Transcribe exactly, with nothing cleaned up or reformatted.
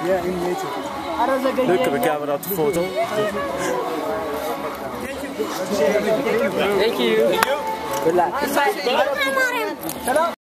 Yeah, in nature. Look at the camera at the photo. Thank you. Good luck. Shut up.